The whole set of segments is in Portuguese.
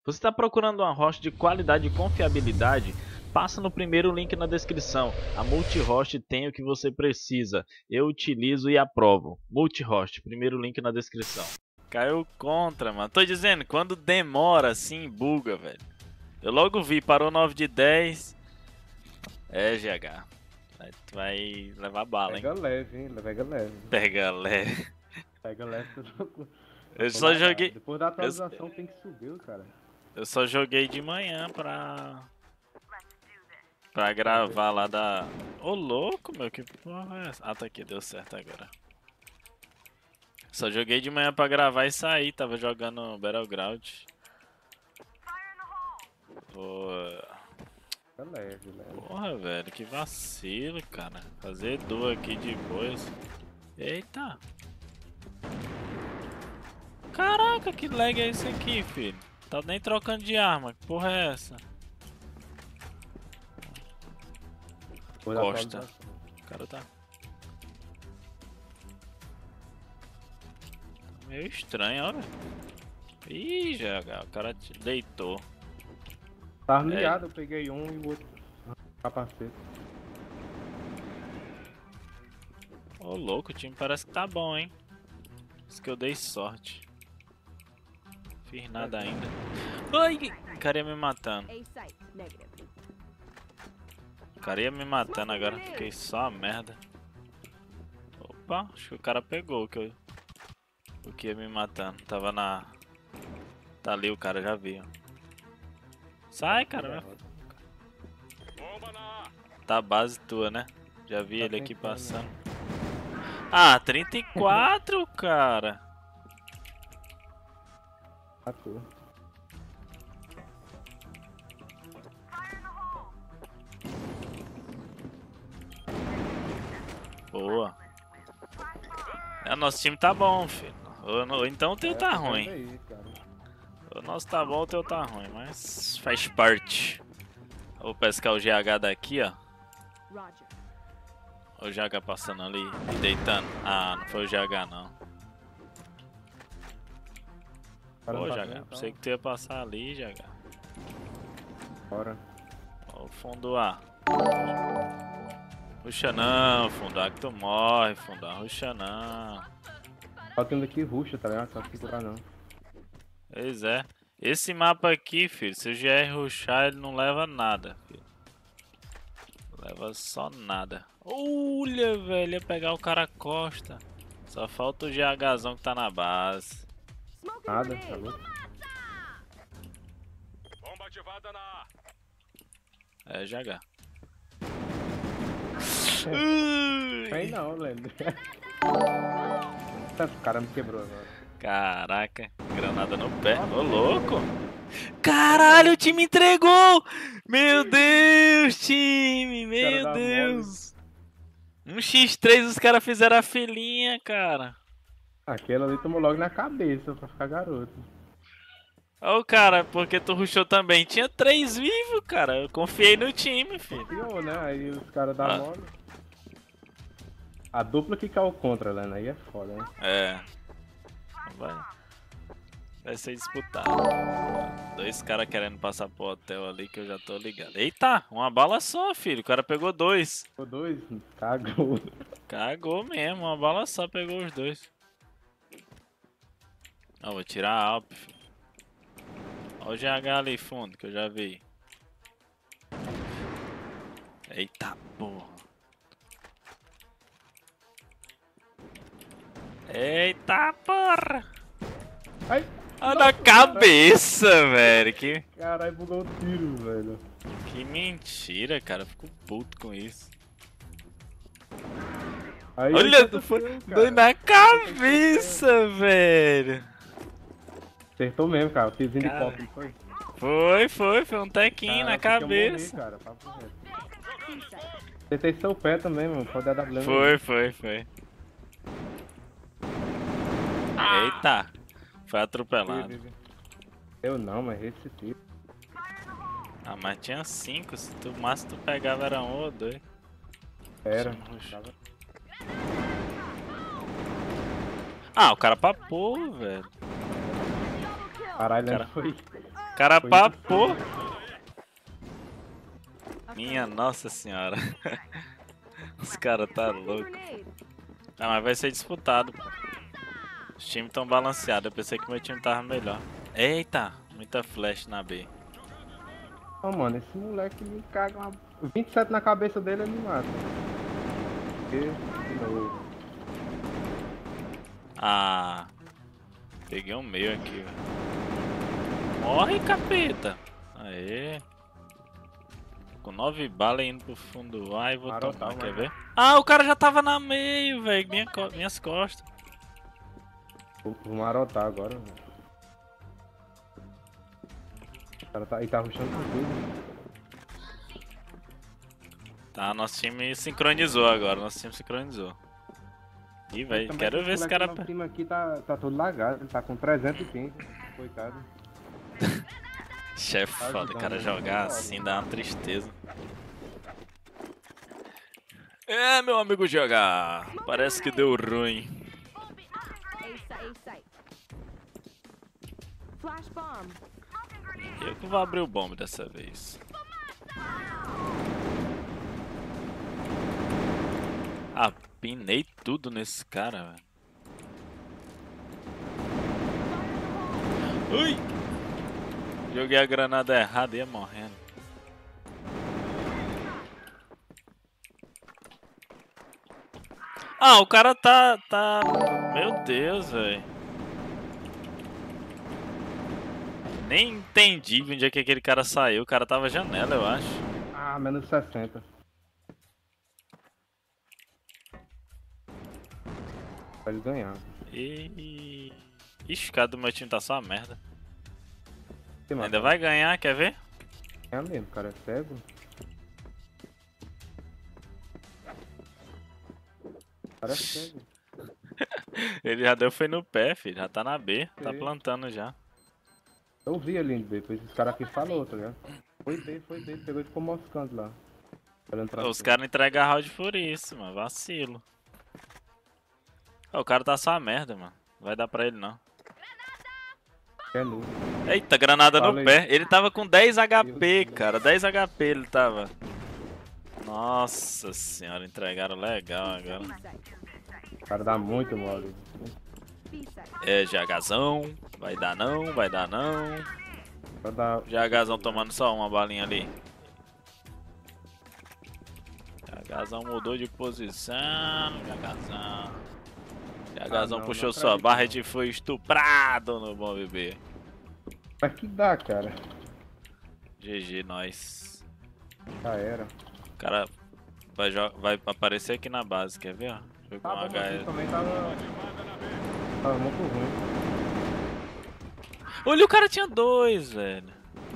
Você está procurando uma host de qualidade e confiabilidade? Passa no primeiro link na descrição. A Multihost tem o que você precisa. Eu utilizo e aprovo. Multihost, primeiro link na descrição. Caiu contra, mano. Tô dizendo, quando demora assim, buga, velho. Eu logo vi, parou 9 de 10. É, GH. Vai levar bala, hein? Pega leve, hein? Pega leve. Pega leve. Pega leve tudo. Eu só joguei. Depois da atualização tem que subir, cara. Eu só joguei de manhã pra gravar lá da... Ô, louco, meu, que porra é essa? Ah, tá aqui, deu certo agora. Só joguei de manhã pra gravar e sair, tava jogando Battleground. Pega leve, leve. Porra, velho, que vacilo, cara. Fazer duas aqui de boas. Eita. Caraca, que lag é esse aqui, filho? Tá nem trocando de arma, que porra é essa? Depois da Costa. atualização. O cara tá meio estranho, ó, velho. Ih, GH, o cara te deitou. Tá armilhado, eu peguei um e o outro. Capacete. Ô, louco, o time parece que tá bom, hein? Isso que eu dei sorte. Fiz nada ainda. Ai, o cara ia me matando. O cara ia me matando agora, fiquei só a merda. Opa, acho que o cara pegou o que ia me matando. Tava na... Tá ali o cara, já vi. Ó. Sai, cara. Tá a base tua, né? Já vi ele aqui passando. Ah, 34, cara. Matou. Boa. É, nosso time tá bom, filho. Ou então o teu tá ruim. Aí, cara. O nosso tá bom, o teu tá ruim, mas faz parte. Vou pescar o GH daqui, ó. O GH passando ali e deitando. Ah, não foi o GH não. Pô, GH, pensei que tu ia passar ali, GH. Bora. Ó, o fundo A. Ruxa não, fundo A que tu morre, fundo A, ruxa não. Só tendo aqui ruxa, tá ligado? Só segurar não. Pois é. Esse mapa aqui, filho, se o GR rushar, ele não leva nada, filho. Leva só nada. Olha, velho, ia pegar o cara Costa. Só falta o GHzão que tá na base. Nada, tá louco? Bomba ativada na... É, GH. Aí não, Lendo. O cara me quebrou agora. Caraca, granada no pé. Ô, louco. Caralho, o time entregou! Meu Deus, time! Meu Deus! 1x3 os caras fizeram a filinha, cara. Aquela ali tomou logo na cabeça pra ficar garoto. Ô, cara, porque tu rushou também. Tinha 3 vivos, cara. Eu confiei no time, filho. Pior, né? Aí os caras dão mole. A dupla que caiu contra, né? Aí é foda, né? É. Vai ser disputado. 2 caras querendo passar pro hotel ali que eu já tô ligado. Eita, uma bala só, filho. O cara pegou 2. Pegou 2? Cagou. Cagou mesmo, uma bala só pegou os 2. Ó, vou tirar a Alp, filho. Ó o GH ali fundo que eu já vi. Eita porra. Eita porra. Ai, ah, na cabeça, velho. Caralho, bugou o tiro, velho. Que mentira, cara. Fico puto com isso. Aí olha, doi na cabeça, velho. Acertou mesmo, cara. O tirozinho de copo, não foi? Foi um tequinho na cabeça. Morrer, cara. Acertei seu pé também, mano. Pode dar W. Foi. Eita. Foi atropelado. Eu não, mas esse tiro. Ah, mas tinha 5. Se tu máximo tu pegava era 1 ou 2. Era. Ah, o cara papou, velho. Caralho, Cara. foi. Cara Foi papou. Minha nossa senhora. Os caras tá louco. Ah, mas vai ser disputado, pô. Os times tão balanceados. Eu pensei que meu time tava melhor. Eita, muita flash na B. Ô, mano, esse moleque me caga uma... 27 na cabeça dele, ele me mata. De novo. Ah, peguei um meio aqui, velho. Morre, capeta. Aê. Com 9 balas indo pro fundo A e vou Marotar, tomar, quer mano. ver? Ah, o cara já tava na meio, velho. Minhas costas. Vou marotar agora, velho. O cara tá, ele tá rushando com tudo. Tá, nosso time sincronizou agora. Nosso time sincronizou. Ih, velho, Também quero ver esse cara... O time aqui tá todo lagado, ele tá com 315, coitado. Chefe Tá foda, ajudando, cara, né? jogar assim dá uma tristeza. É, meu amigo jogar. Parece que deu ruim. Eu que vou abrir o bomb dessa vez. Apinei tudo nesse cara, velho. Ui! Joguei a granada errada e ia morrendo. Ah, o cara tá... Meu Deus, velho. Nem entendi onde é que aquele cara saiu. O cara tava janela, eu acho. Ah, menos 60. Pra ele ganhar. E... Ixi, o cara do meu time tá só uma merda. Tem mais, Ainda vai ganhar, quer ver? É mesmo, cara, é cego. O cara é cego. Ele já deu foi no pé, filho. Já tá na B. Tá Sim. plantando já. Eu vi ali em B, depois esse cara aqui falou, tá ligado? Foi B, ele pegou e ficou moscando lá. Olhando pra Os cima. caras não entregam round por isso, mano. Vacilo. Ó, o cara tá só uma merda, mano. Não vai dar pra ele, não. É nu. Eita, granada no Falei. pé. Ele tava com 10 HP, Deus. cara. 10 HP ele tava. Nossa senhora, entregaram legal agora. O cara dá muito mole. É, GHzão. Vai dar não, vai dar não. Pra dar... GHzão tomando só uma balinha ali. GHzão mudou de posição. GHzão não, puxou não sua acredito, barra não. e foi estuprado no bom bebê. Mas que dá, cara? GG, nós. Já era. O cara vai aparecer aqui na base, quer ver? Ó? Foi com Tá bom, mas HS. ele também tava muito ruim. Olha, o cara tinha 2, velho.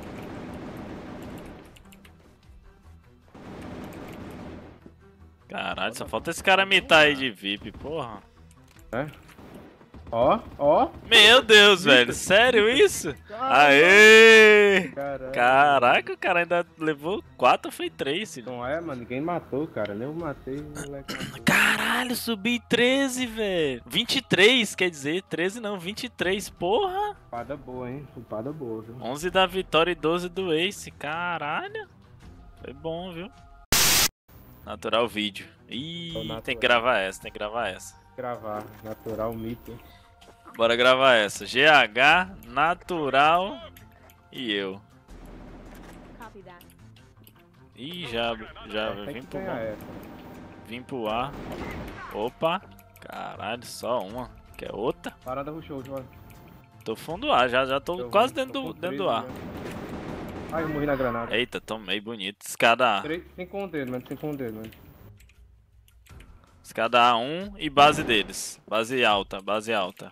Caralho, só falta esse cara mitar aí de VIP, porra. É? Ó. Meu Deus, velho, sério isso? Aê! Caralho. Caraca, o cara ainda levou 4 ou foi 3, filho? Não é, mano, ninguém matou, cara. Nem eu matei, moleque. Caralho, subi 13, velho. 23, quer dizer, 13 não, 23, porra. Espada boa, hein? Espada boa, viu? 11 da vitória e 12 do Ace, caralho. Foi bom, viu? Natural vídeo. Ih, Natural. tem que gravar essa, tem que gravar essa. Gravar, natural, mito. Bora gravar essa. GH, Natural e eu. Ih, já Tem vim que pro ganhar bom. essa. Vim pro A. Opa, caralho, só uma. Quer outra? Parada rushou, João. Tô fundo A, já tô quase dentro do A. Ai, eu morri na granada. Eita, tomei bonito. Escada A. Sem com o dedo, mano. Escada A1 e base deles. Base alta, base alta.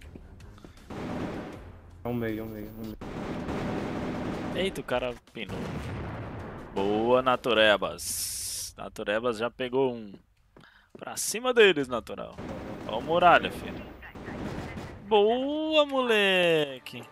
É um meio. Eita, o cara pinou. Boa, Naturebas. Naturebas já pegou um. Pra cima deles, natural. Ó o muralha, filho. Boa, moleque.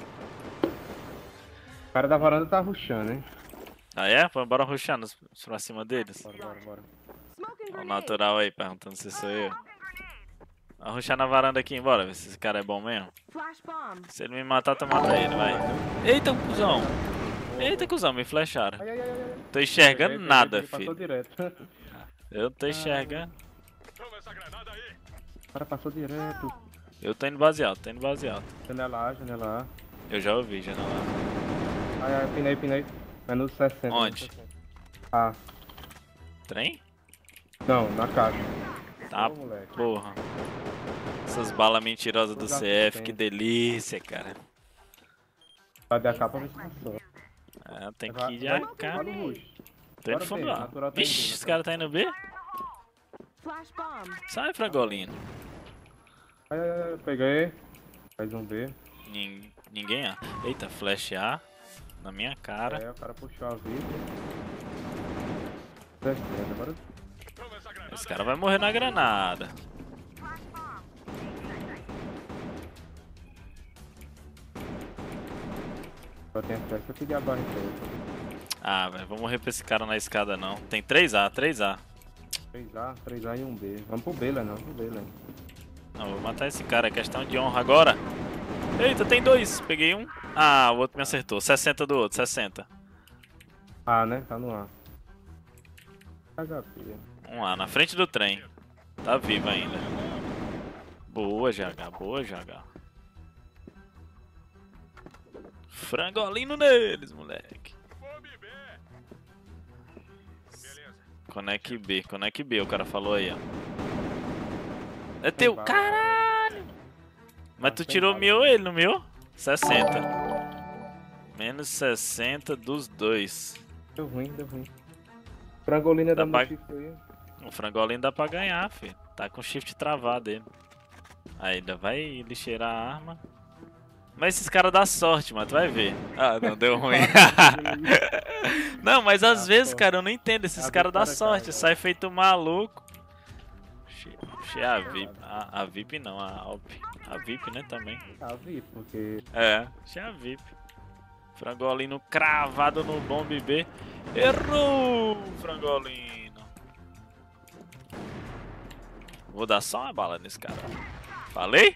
O cara da varanda tá rushando, hein? Ah, é? Bora rushar pra cima deles. Bora. Ó o natural aí, perguntando se sou eu. Vou rushar na varanda aqui, embora, ver se esse cara é bom mesmo. Flash bomb. Se ele me matar, tu mata ele, vai. Eita, cuzão. Eita, cuzão, me flecharam. Ai, ai, ai, ai. Tô enxergando Peguei, nada, ele passou filho. direto. Eu não tô enxergando. Toma essa granada aí. O cara passou direto. Eu tô indo base alto, tô indo base alto. Janela A, janela Eu já ouvi, já não. A. Ai, ai, pinei. Menos 60. Onde? menos 60. Ah, Trem? não, na caixa. Tá, Ô, moleque. porra. Essas balas mentirosas do CF, que delícia, cara. Vai dar capa, vai ser só. É, tem que ir de AK. Vai no rush. Tô indo Bora fundo B, A. natural tá indo B, Vixe, esse natural. cara tá indo B? Flash bomb. Sai, frangolino. Ai, ai, ai, peguei. Faz um B. Ninguém A. Eita, flash A. Na minha cara. É, o cara puxou a vida. 60, agora. Toma essa granada. Esse cara vai morrer na granada. Só tem acesso a pedir a barra inteira. Ah, velho, vou morrer pra esse cara na escada não. Tem 3A, 3A. 3A e um B. Vamos pro B, Lenão, pro B, Lenão. Não, vou matar esse cara, é questão de honra agora. Eita, tem 2. Peguei um. Ah, o outro me acertou. 60 do outro, 60. A, né? Tá no A. HP. Um A, na frente do trem. Tá vivo ainda. Boa, GH, boa, GH. Frangolino neles, moleque. Fome B. Beleza. Conec B, o cara falou aí, ó. É teu, bala, caralho! Mas tu Tem tirou bala, meu ou ele no meu? 60. Menos 60 dos dois. Deu ruim. Frangolina Dá da pra- Mochico aí. O frangolino dá pra ganhar, filho. Tá com o shift travado ele. Aí ainda vai lixeirar a arma. Mas esses caras dão sorte, mano, tu vai ver. Ah, não, deu ruim. Não, mas às vezes, cara, eu não entendo. Esses Às caras dão vezes o cara sorte, cai, sai feito maluco. Achei a VIP. A VIP não, a Alp. A VIP, né, também. Ah, vi, porque... É, achei a VIP. Frangolino cravado no bomb B. Errou, frangolino. Vou dar só uma bala nesse cara. Falei?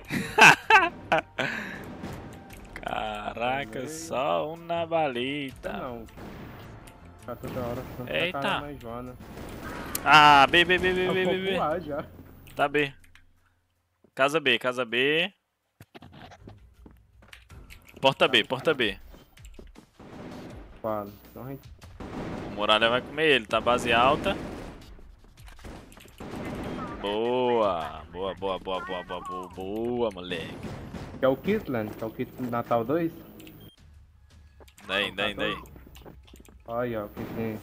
Caraca, Falei. só um na balita. Não. Tá toda hora. Eita. Mais Joana. Ah, B. Eu vou voar já. Tá B. Casa B, casa B. Porta B, porta B. Fala. Então a gente... O Muralha vai comer ele, tá base alta. Boa, moleque. Que é o Kitland, que é o Kit Natal 2. Daí. Olha, ó, que tem...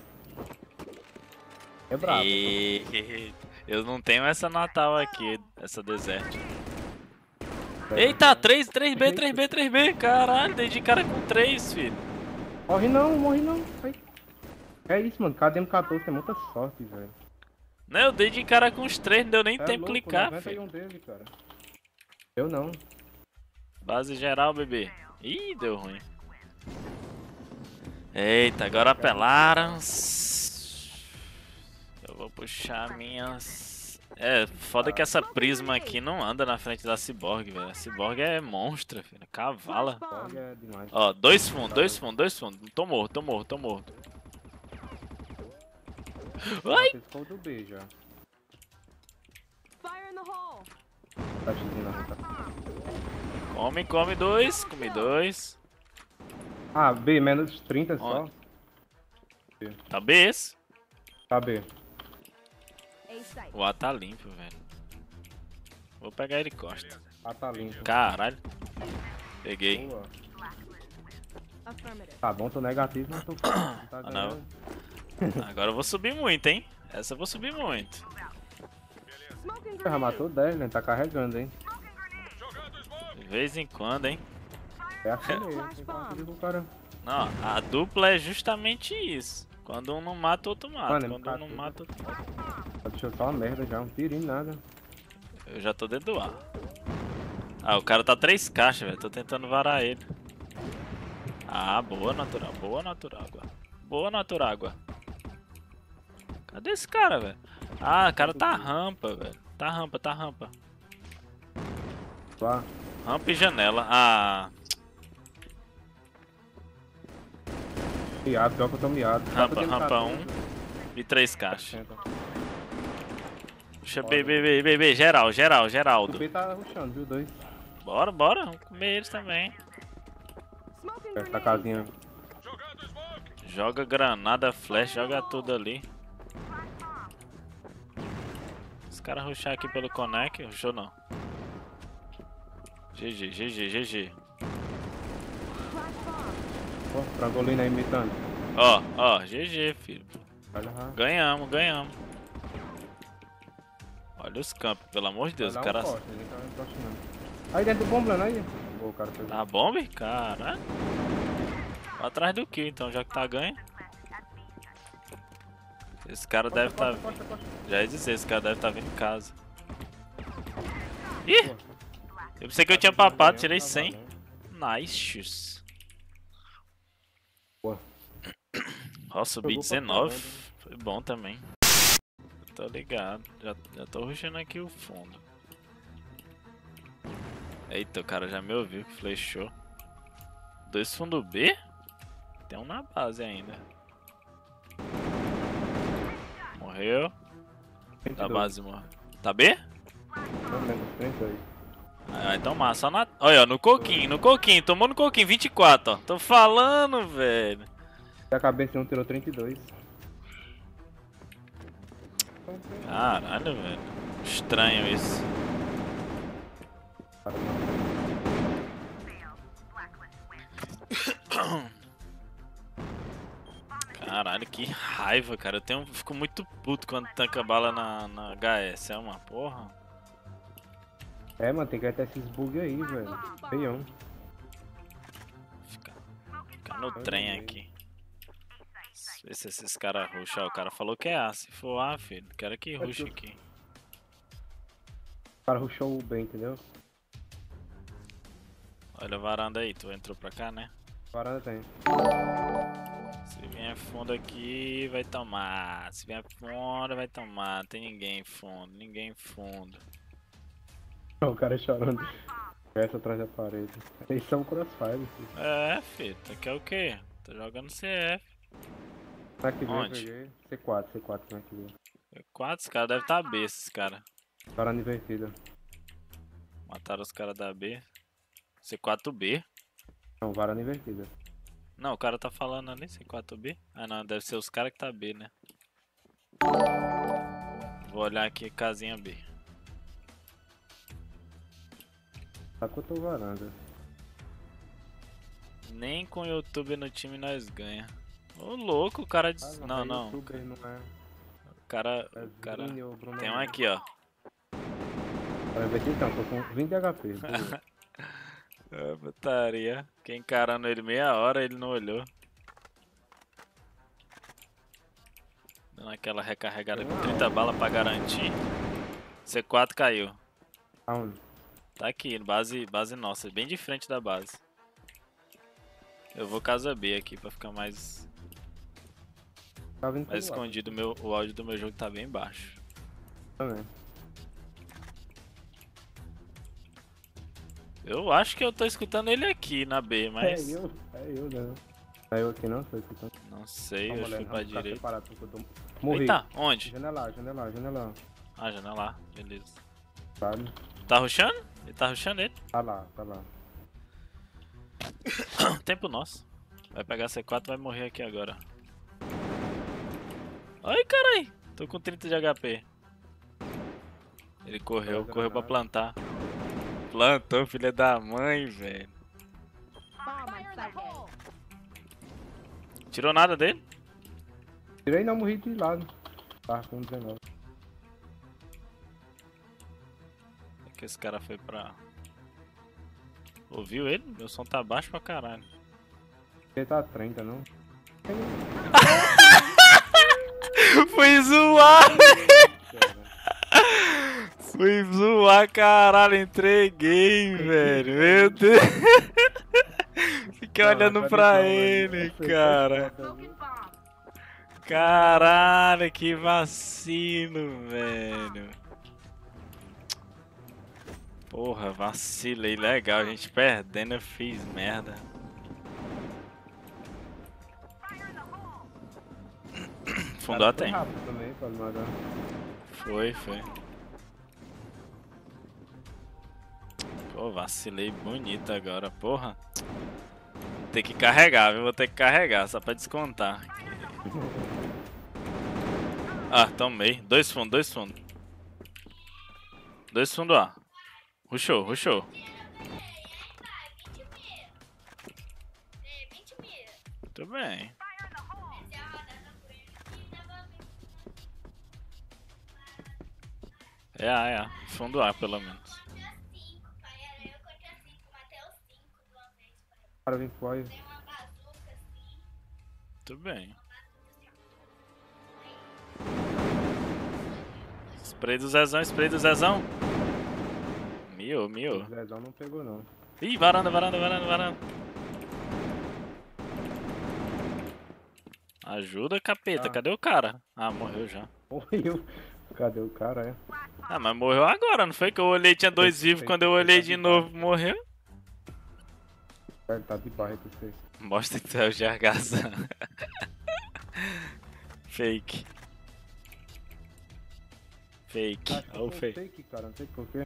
É brabo. E... Eu não tenho essa Natal aqui, essa deserto. Eita, 3B. Caralho, dei de cara com 3, filho. Morre não. Ai. É isso, mano. Cada M14 tem muita sorte, velho. Não, eu dei de cara com os 3, não deu nem É tempo de louco, clicar, 91 filho. dele, cara. Eu não. Base geral, bebê. Ih, deu ruim. Eita, agora apelaram. Eu vou puxar minhas... É, foda que essa prisma aqui não anda na frente da Cyborg, velho. A Cyborg é monstra, filho. Cavala. Flash bomb. Olha, é demais. Ó, dois fundos. Tô morto. Ai! Esse foi o do B já. Fire in the hole. Tá chegando na reta. Come dois. Comi 2. Ah, B, menos 30 só. Onde? Tá B esse? Tá B. A site. O A tá limpo, velho. Vou pegar ele costa. Ah, tá limpo. Caralho. Peguei. Boa. Affirmative. Tá bom, tô negativo, mas tô tá não. ganhando. Agora eu vou subir muito, hein? Essa eu vou subir muito. Smoking Já grenade. matou 10, né? Tá carregando, hein? Jogando smoke. De vez em quando, hein? É assim mesmo. Tem que conseguir com o cara. Não, a dupla é justamente isso. Quando um não mata, o outro mata. Mano, Quando um não empatou. mata, outro mata. Deixou só uma merda já, um tirinho, nada. Eu já tô dentro do ar. Ah, o cara tá 3 caixas, velho. Tô tentando varar ele. Ah, boa, natural. Boa, naturágua. Cadê esse cara, velho? Ah, o cara tá rampa, velho. Tá rampa. Lá. Rampa e janela. Ah, Miado, pior que eu tô miado. rampa 1 e 3 caixas. Puxa B, O Geraldo. B tá rushando, viu? 2. Bora, vamos comer eles também. Smoking Essa grenade. casinha. Jogando smoke. Joga granada, flash, joga tudo ali. Os caras rushar aqui pelo Connect, rushou não. GG. Flash bomb. Ó, frangolina aí imitando. Ó, GG, filho. Olha lá. Ganhamos. Olha os campos, pelo amor de Deus, o cara... Aí dentro do bomblando aí. O cara pegou. Tá bomba, cara? Vai atrás do que então, já que tá ganho? Esse cara deve tá... Costa. Já ia dizer, esse cara deve tá vindo em casa. Ih! Eu pensei que eu tinha papado, tirei 100. Nice. Boa. Ó, subi Jogou pra 19. caramba. Foi bom também. Tô ligado. Já tô rushando aqui o fundo. Eita, o cara já me ouviu que flechou. 2 fundo B? Tem um na base ainda. Morreu. Da 22. base morreu. Tá B? Não lembro, 32. Vai tomar, só na... Olha, ó, no coquinho. Tomou no coquinho, 24, ó. Tô falando, velho. E a cabeça não tirou 32. Caralho, velho. Estranho isso. Caralho, que raiva, cara. Fico muito puto quando tanca bala na HS. É uma porra. É, mano, tem que até esses bugs aí, velho. Feião. Fica no trem aqui. Vê se esses caras rusham. O cara falou que é A. Se for A, filho, quero que rush aqui. O cara rushou o bem, entendeu? Olha a varanda aí, tu entrou pra cá, né? Varanda tem. Se vier fundo aqui, vai tomar. Se vier fundo, vai tomar. Tem ninguém fundo. O cara chorando. Essa atrás da parede. Eles são crossfire, filho. É, filho, tu quer o quê? Tô jogando CF. Será que veio? Onde? Peguei. C4, como é que veio? 4, os caras devem estar B, esses caras. Varanda invertida. Mataram os caras da B. C4B? Não, varanda invertida. Não, o cara tá falando ali, C4B. Ah não, deve ser os caras que tá B, né? Vou olhar aqui, casinha B. Tá com a tua varanda. Nem com o YouTube no time nós ganha. Ô louco, o cara disse... Não, não. YouTuber não é. O cara... Vini ou Bruno Tem um Henrique. aqui, ó. Vai ver se então, tô com 20 de HP. boa. Ah, putaria. Fiquei encarando ele meia hora, ele não olhou. Dando aquela recarregada com 30 balas pra garantir. C4 caiu. Aonde? Tá aqui, base nossa, bem de frente da base. Eu vou casa B aqui pra ficar mais Tá vindo pelo lado. escondido. O áudio do meu jogo tá bem baixo. Também. Eu acho que eu tô escutando ele aqui na B, mas... É eu, né? É eu aqui não, tô escutando. Não sei, Calma, eu fui Léo, pra não, tá direita. separado, porque eu tô... Morri. Eita, onde? Janela. Ah, janela lá, beleza. Sabe? Tá rushando? Ele tá rushando ele. Tá lá. Tempo nosso. Vai pegar C4 e vai morrer aqui agora. Ai, carai. Tô com 30 de HP. Ele correu pra plantar. Plantou, filha da mãe, velho. Bomb on site. Tirou nada dele? Tirei não, morri de lado. Tá com 19. É que esse cara foi pra... Ouviu ele? Meu som tá baixo pra caralho. Ele tá 30, não? Fui zoar! Fui zoar, caralho, entreguei, velho. Meu Deus. Fiquei olhando pra ele, cara. Caralho, que vacilo, velho. Porra, vacilei legal, a gente perdendo, eu fiz merda. Fundou Cara, a foi tem. rápido também, pra mandar. Foi. Pô, vacilei bonito agora, porra. Vou ter que carregar, viu? Vou ter que carregar, só pra descontar. Ah, tomei. Dois fundos. Dois fundos A. Rushou. Muito bem. É. Fundo A, pelo menos. O cara vem fora. Muito bem. Spray do Zezão. Miou. O Zezão não pegou, não. Ih, varanda. Ajuda, capeta. Ah. Cadê o cara? Ah, morreu já. Morreu. Cadê o cara, é? Ah, mas morreu agora, não foi que eu olhei tinha dois vivos, quando eu olhei de novo morreu? Ele tá de barra pra você. Mostra que tu é o Jargazão. Fake. Acho que Olha o eu fake. fake, cara, não sei porquê.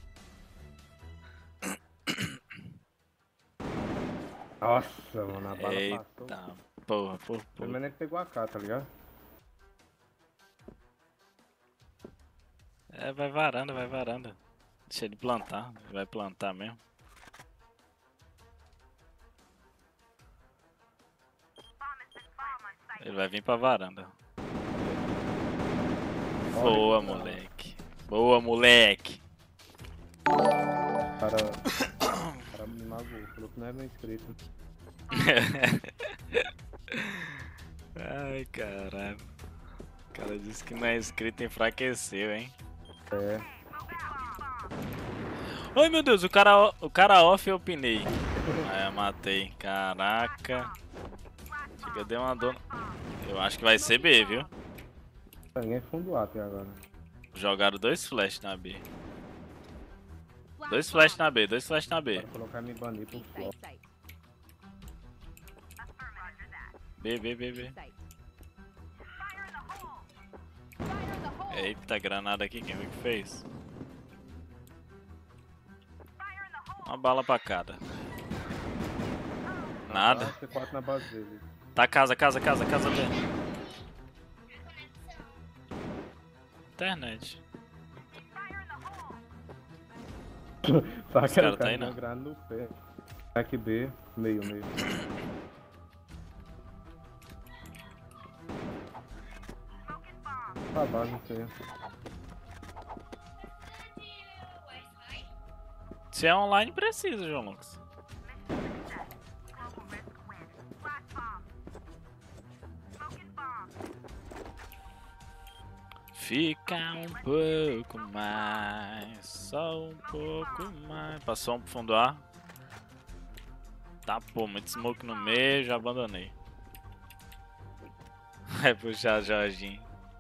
Nossa, mano, a bala passou. Eita, porra. Pelo menos ele pegou a K, tá ligado? É, vai varanda. Deixa ele plantar, vai plantar mesmo. Ele vai vir pra varanda. Boa, moleque. O cara me magoou, falou que não é meu inscrito. Ai, caralho. O cara disse que não é inscrito, enfraqueceu, hein? É. Ai, meu Deus, o cara off eu pinei. Aí eu matei. Caraca. Chega, deu uma dor. Eu acho que vai ser B, viu? Ninguém fundou até agora. Jogaram dois flash na B. Dois flash na B. Para colocar me banir pro flop. B. Eita, granada aqui, quem viu que fez? Uma bala pra cada. Nada. C4 na base dele. Tá casa B. Internet. Só que cara o tá aí, cara não? granada no pé. Back B, meio. Pra base, não sei. Se é online, precisa, João Lucas. Fica um pouco mais, só um pouco mais. Passou um pro fundo A. Tá, pô, muito smoke no meio, já abandonei. Vai puxar Jorginho.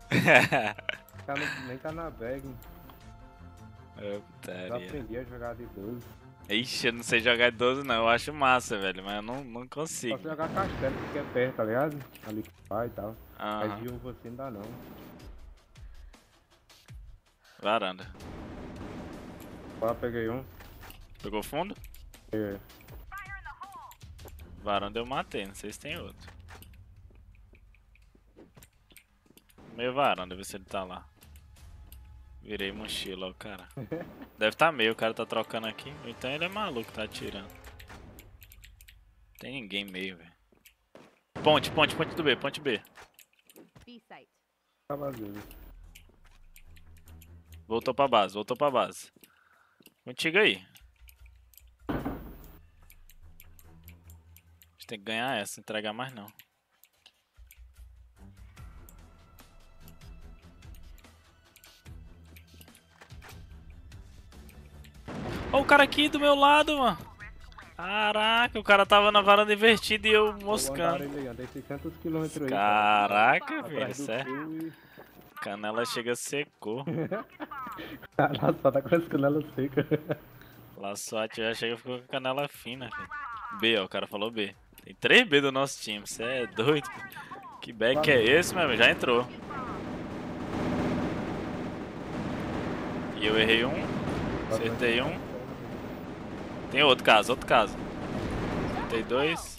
Nem tá na bag. Ô, Já putaria. aprendi a jogar de 12. Ixi, eu não sei jogar de 12 não, eu acho massa, velho, mas eu não consigo. Posso jogar castelo porque é perto, tá ligado? Ali que vai e tal. Aham. Mas de um você ainda não. Varanda. Ó, peguei um. Pegou fundo? É. Varanda eu matei, não sei se tem outro. Meio varanda, ver se ele tá lá. Virei mochila, ó, o cara. Deve tá meio, o cara tá trocando aqui. Ou então ele é maluco, tá atirando. Tem ninguém meio, velho. Ponte do B, ponte B. B site. Tá vazio. Voltou pra base. Contigo aí. A gente tem que ganhar essa, não entregar mais não. Ó o cara aqui do meu lado, mano. Caraca, o cara tava na varanda invertida e eu moscando. Andei 600 km aí. Caraca, Atrás velho, do sério. fio e... Canela chega secou. Caralho, só tá com as canelas secas. Lá SWAT já chega e ficou com a canela fina, filho. B, ó, o cara falou B. Tem 3 B do nosso time, você é doido? Que back é esse, meu amigo? Já entrou. E eu errei um, acertei um. Tem outro caso, outro caso. Acertei 2.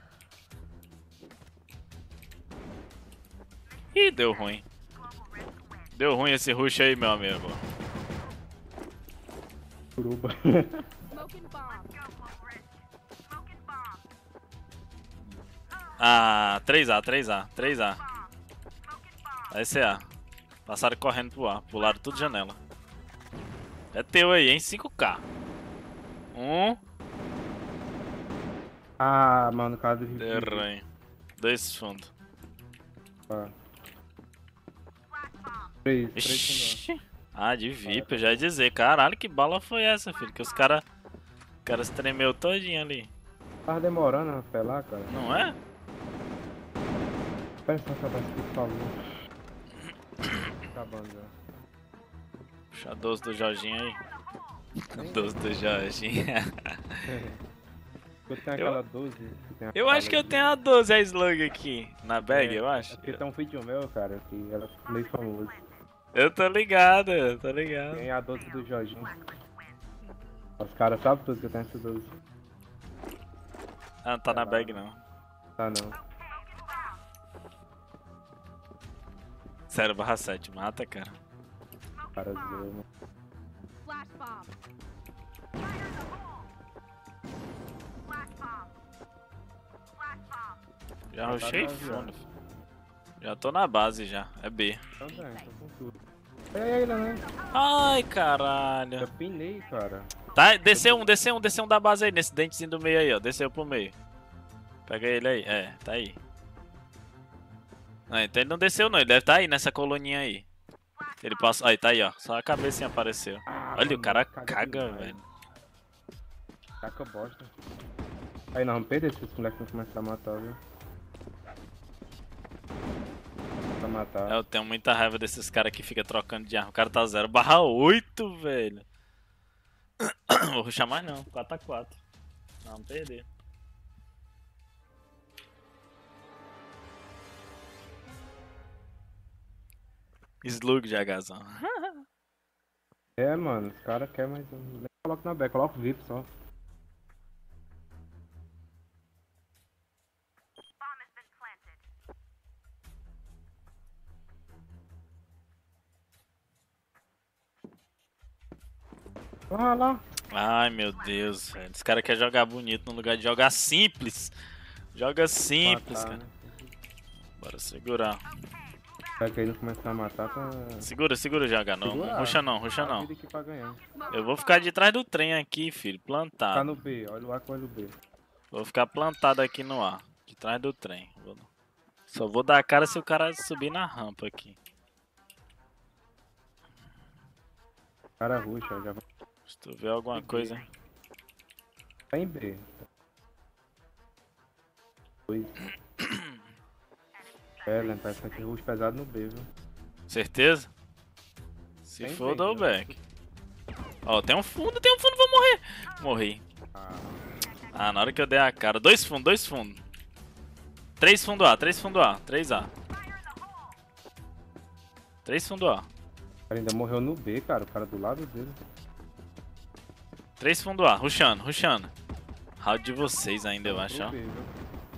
Ih, deu ruim. Deu ruim esse rush aí, meu amigo. Curuba. Smoking bomb. Ah, 3A, 3A, 3A. Esse é A. Passaram correndo pro A, pularam tudo janela. É teu aí, hein? 5K. 1. Ah, mano, cara do Derranho. 2 fundo. 3 Ixi. Ah, de VIP, eu já ia dizer. Caralho, que bala foi essa, filho? Que os cara se tremeu todinho ali. Tava demorando a pelar, cara. Não é? Espera só acabar isso aqui, por favor. Acabando já. Puxa a 12 do Jorginho aí. 12 do Jorginho. Eu tenho aquela 12. Eu acho que eu tenho a 12, a slug aqui. Na bag, eu acho. Porque tem um vídeo meu, cara, que ela é meio famoso. Eu tô ligado, eu tô ligado. Tem a 12 do Jorginho. Os caras sabem tudo que eu tenho essa 12. Ah, não tá na bag não. Tá não. 0/7, mata, cara. Cara, zoou. Flash bomb. Já rushei fundo. Já tô na base já, é B. Também, tô com tudo. Ei, né? Ai, caralho. Eu pinei, cara. Tá, desceu um da base aí, nesse dentezinho do meio aí, ó. Desceu pro meio. Pega ele aí, tá aí. Não, então ele não desceu não, ele deve tá aí nessa coluninha aí. Ele passou, aí, tá aí, ó. Só a cabecinha apareceu. Olha, mano, o cara caga caga, demais. velho. Caca bosta. Aí não, vamos perder se os moleques não começar a matar, viu? Pra matar. Eu tenho muita raiva desses caras que ficam trocando de arma. O cara tá 0/8, velho. Vou rushar mais não, 4x4. Não, vamos perder. Slug de Hzão. É, mano, os caras querem, mas eu nem coloco na back, coloco VIP só. Ah lá. Ai, meu Deus, velho. Esse cara quer jogar bonito no lugar de jogar simples. Joga simples, Matar, cara. né? Bora segurar. Será que aí não começar a matar pra... Segura, GH. Não, Segurar. não ruxa não, ruxa Tá a não. vida aqui pra ganhar. Eu vou ficar de trás do trem aqui, filho. Tá Plantado. no B, olha o A com olha o B. Vou ficar plantado aqui no ar. De trás do trem. Só vou dar a cara se o cara subir na rampa aqui. Cara ruxa, já vai. Se tu vê alguma coisa. Tá em B. 2. É, Lenta, essa aqui ruxa pesado no B, viu? Certeza? Se Tem for, bem, dou né? back. Ó, tem um fundo, vou morrer. Morri. Ah, na hora que eu der a cara. 2 fundos. 3 fundo A, 3A. 3 fundo A. O cara ainda morreu no B, cara. O cara do lado dele. 3 fundo A, rushando. Round de vocês ainda, eu acho, ó. No B, viu?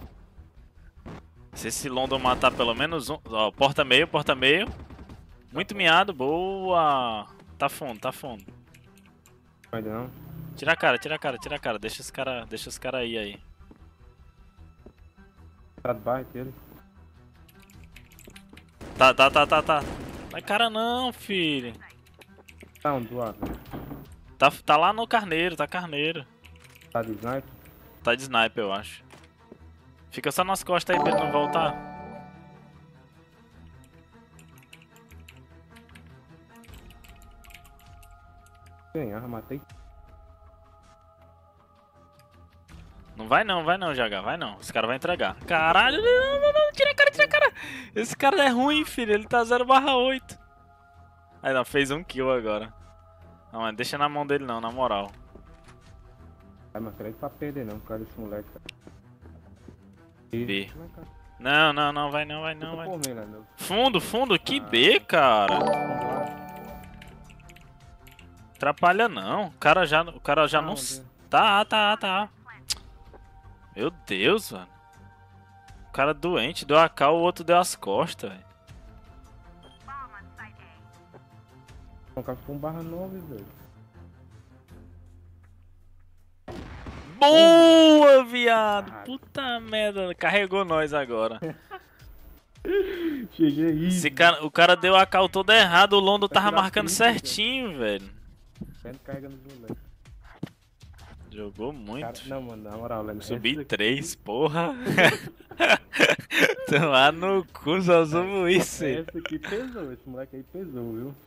Se esse London matar pelo menos um. Ó, porta meio. Muito miado, boa. Tá fundo. Ainda não. Tira a cara. Deixa os cara aí. Tá de barra dele. Tá. Vai cara não, filho. Tá um do lado. Tá lá no carneiro, tá carneiro. Tá de sniper. Tá de sniper, eu acho. Fica só nas costas aí pra ele não voltar. Ganhar, matei. Não vai não, GH, vai não. Esse cara vai entregar. Caralho, não, tira a cara. Esse cara é ruim, filho, ele tá 0/8. Aí não, fez um kill agora. Não, mas deixa na mão dele não, na moral. Ai, mas creio pra perder não, cara, esse moleque. B. Como é que Não, vai não, vai não, vai. por mim, Leandro? Fundo, que B, cara. Atrapalha não, o cara já não... Tá. Meu Deus, mano. O cara doente, deu a cal, o outro deu as costas, velho. O cara ficou 1/9, velho. Boa, viado! Puta merda, carregou nós agora. Cheguei aí. O cara deu a cal toda errada, o Londo tava marcando certinho, velho. Sempre carregando os moleques. Jogou muito. Cara, não, mano, na moral, Leandro. Subi 3, porra. Tomar no cu, só sumo isso. Essa aqui pesou, esse moleque aí pesou, viu?